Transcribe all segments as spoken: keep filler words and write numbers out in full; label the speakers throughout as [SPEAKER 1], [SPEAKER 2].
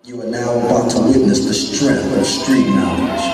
[SPEAKER 1] You are now about to witness the strength of street knowledge.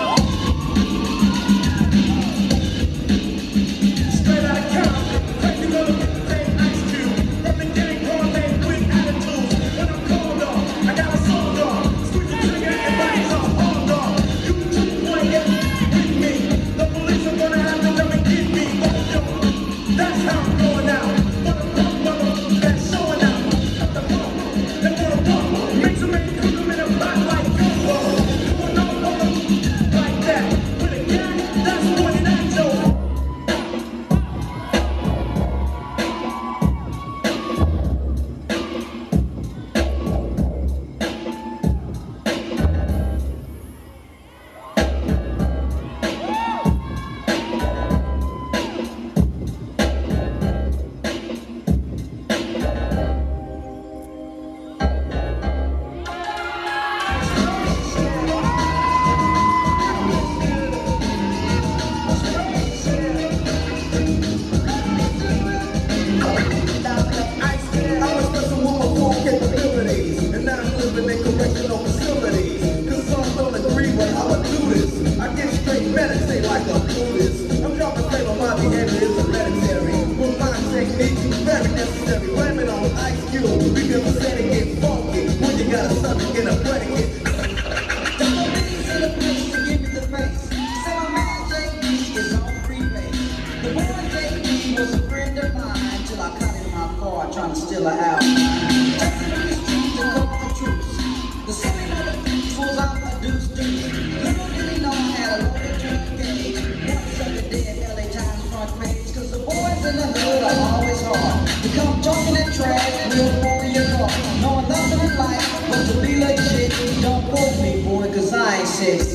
[SPEAKER 2] Trying to steal her out. Just in the street to call the truth. The silly mother fools out the deuce deuce. Little did he know I had a loaded drug gauge. Once of the dead L A Times front page. Cause the boys in the hood are always hard to come talking that trash real for your car. Knowing nothing in life but to be like shit. Don't quote me, boy, cause I ain't six.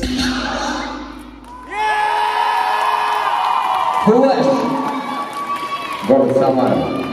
[SPEAKER 3] Who else? Go to someone.